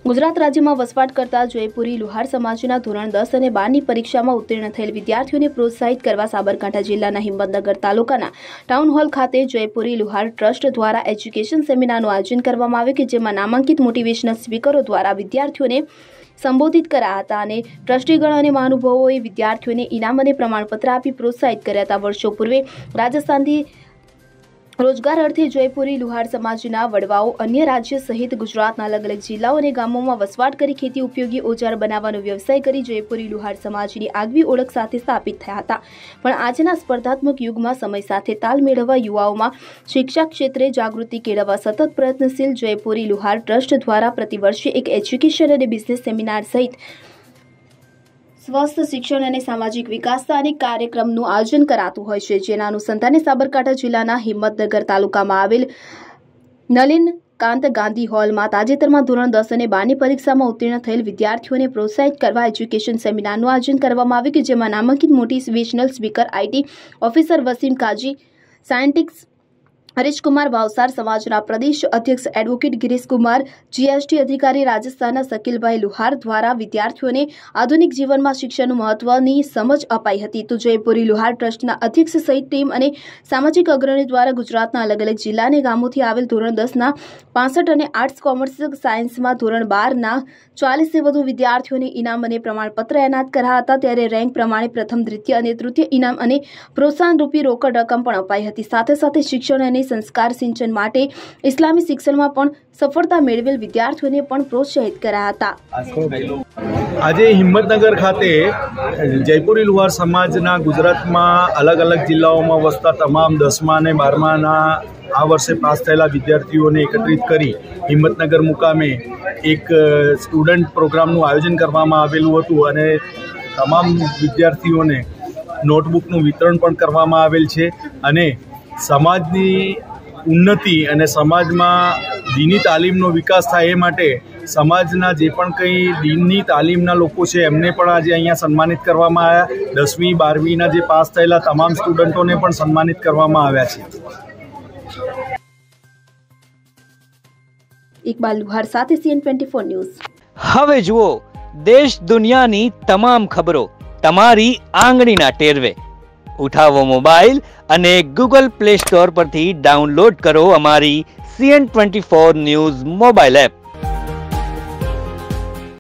ગુજરાત રાજ્યમાં વસવાટ કરતા જયપુરી લુહાર સમાજના ધોરણ 10 અને 12ની પરીક્ષામાં ઉત્તીર્ણ થયેલ વિદ્યાર્થીઓને પ્રોત્સાહિત કરવા સાબરકાંઠા જિલ્લાના હિંમતનગર તાલુકાના ટાઉન હોલ ખાતે જયપુરી લુહાર ટ્રસ્ટ દ્વારા એજ્યુકેશન સેમિનારનું આયોજન કરવામાં આવ્યું કે જેમાં નામાંકિત મોટિવેશનલ સ્પીકરો દ્વારા વિદ્યાર્થીઓને સંબોધિત કર્યા હતા અને ટ્રસ્ટીગણ અને મહાનુભાવોએ વિદ્યાર્થીઓને ઇનામ અને પ્રમાણપત્ર આપી પ્રોત્સાહિત કર્યા હતા। વર્ષો પૂર્વે રાજસ્થાનથી રોજગાર અર્થે જયપુરી લુહાર સમાજના વડવાઓ અન્ય રાજ્ય સહિત ગુજરાતના અલગ અલગ જિલ્લાઓ અને ગામોમાં વસવાટ કરી ખેતી ઉપયોગી ઓજાર બનાવવાનો વ્યવસાય કરી જયપુરી લુહાર સમાજની આગવી ઓળખ સાથે સ્થાપિત થયા હતા। પણ આજના સ્પર્ધાત્મક યુગમાં સમય સાથે તાલ મેળવવા યુવાઓમાં શિક્ષા ક્ષેત્રે જાગૃતિ કેળવવા સતત પ્રયત્નશીલ જયપુરી લુહાર ટ્રસ્ટ દ્વારા પ્રતિવર્ષે એક એજ્યુકેશન અને બિઝનેસ સેમિનાર સહિત સ્વસ્થ શિક્ષણ અને સામાજિક વિકાસના અનેક કાર્યક્રમનું આયોજન કરાતું હોય છે। જેના અનુસંધાને સાબરકાંઠા જિલ્લાના હિંમતનગર તાલુકામાં આવેલ નલિનકાંત ગાંધી હોલમાં તાજેતરમાં ધોરણ 10 અને 12ની પરીક્ષામાં ઉત્તીર્ણ થયેલ વિદ્યાર્થીઓને પ્રોત્સાહિત કરવા એજ્યુકેશન સેમિનારનું આયોજન કરવામાં આવ્યું કે જેમાં નામાંકિત motivational speaker IT officer Wasim Kazi, scientist Harishkumar Bhavsar, સમાજના પ્રદેશ અધ્યક્ષ એડવોકેટ ગિરીશકુમાર, જીએસટી અધિકારી રાજસ્થાનના શકીલભાઈ લુહાર દ્વારા વિદ્યાર્થીઓને આધુનિક જીવનમાં શિક્ષણનું મહત્વની સમજ અપાઈ હતી। તો જયપુરી લુહાર ટ્રસ્ટના અધ્યક્ષ સહિત ટીમ અને સામાજિક અગ્રણીઓ દ્વારા ગુજરાતના અલગ અલગ જિલ્લા અને ગામોથી આવેલ ધોરણ 10ના 65 અને આર્ટ્સ કોમર્સ સાયન્સમાં ધોરણ 12ના 40થી વધુ વિદ્યાર્થીઓને ઇનામ અને પ્રમાણપત્ર એનાયત કર્યા હતા। ત્યારે રેન્ક પ્રમાણે પ્રથમ, દ્વિતીય અને તૃતીય ઇનામ અને પ્રોત્સાહન રૂપી રોકડ રકમ પણ અપાઈ હતી। સાથે સાથે શિક્ષણ અને સંસ્કાર સિંચન માટે ઇસ્લામી શિક્ષણમાં પણ સફળતા મેળવેલ વિદ્યાર્થીઓને પણ પ્રોત્સાહિત કર્યા હતા। આજે હિંમતનગર ખાતે જયપુરી લુહાર સમાજના ગુજરાતમાં અલગ અલગ જિલ્લાઓમાં વસતા તમામ 10મા અને 12માના આ વર્ષે પાસ થયેલા વિદ્યાર્થીઓને એકત્રિત કરી હિંમતનગર મુકામે એક સ્ટુડન્ટ પ્રોગ્રામનું આયોજન કરવામાં આવેલું હતું અને તમામ વિદ્યાર્થીઓને નોટબુકનું વિતરણ પણ કરવામાં આવેલ છે અને સમાજની ઉન્નતિ અને સમાજમાં દીની તાલીમનો વિકાસ થાય એ માટે સમાજના જે પણ કંઈ દીનની તાલીમના લોકો છે એમને પણ આજે અહીંયા સન્માનિત કરવામાં આવ્યા। 10મી 12મીના જે પાસ થયેલા તમામ સ્ટુડન્ટોને પણ સન્માનિત કરવામાં આવ્યા છે। ઇકબાલ લુહાર સાથે CN24 ન્યૂઝ। હવે જુઓ દેશ દુનિયાની તમામ ખબરો તમારી આંગળીના ટેરવે। ઉઠાવો મોબાઈલ અને ગૂગલ પ્લે સ્ટોર પરથી ડાઉનલોડ કરો અમારી CN24 ન્યૂઝ મોબાઈલ એપ।